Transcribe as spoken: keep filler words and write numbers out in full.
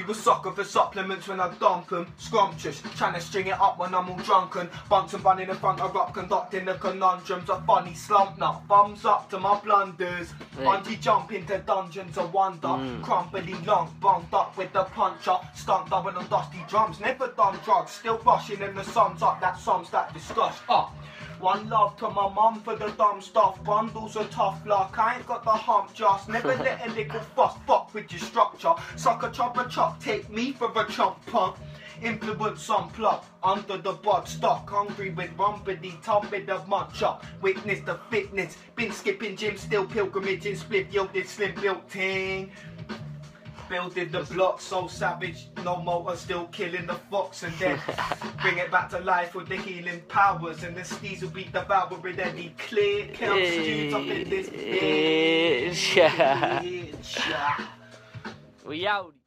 a sucker for supplements when I dump 'em. Scrumptious, trying to string it up when I'm all drunken. Bunch and bun in the front of rock, conducting the conundrums. A funny slump now, thumbs up to my blunders. Bungee jump into dungeons of wonder. Mm. Crumbly long, bunged up with the puncher. Stunt double on dusty drums, never done drugs. Still rushing in the sums up, that sums that disgust. Up. One love to my mum for the dumb stuff. Bundles of tough luck, I ain't got the hump just. Never let a little fuss fuck with your structure. Suck a chop a chop, take me for a chump punk. Influence unplugged, under the bud stuck. Hungry with rumpity tumping of munch up. Witness the fitness, been skipping gym, still pilgrimaging. Split yielded slim built ting. Building the block, so savage, no motor, still killing the fox, and then bring it back to life with the healing powers, and the steez will be devouring any clear count stews up in this bitch. We out.